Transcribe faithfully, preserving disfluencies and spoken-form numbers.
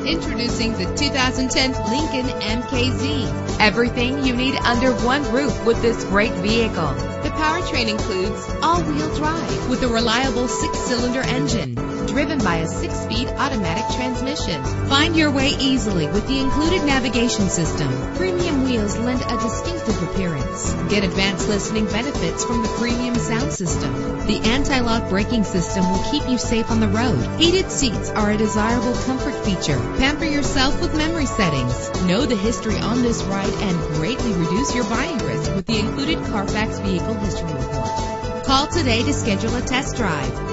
Introducing the two thousand ten Lincoln M K Z. Everything you need under one roof with this great vehicle. The powertrain includes all-wheel drive with a reliable six-cylinder engine driven by a six-speed automatic transmission. Find your way easily with the included navigation system. Premium wheels lend a distinctive appearance. Get advanced listening benefits from the premium sound system. The anti-lock braking system will keep you safe on the road. Heated seats are a desirable comfort feature. Pamper yourself with memory settings. Know the history on this ride and greatly reduce your buying risk with the included Carfax Vehicle History Report. Call today to schedule a test drive.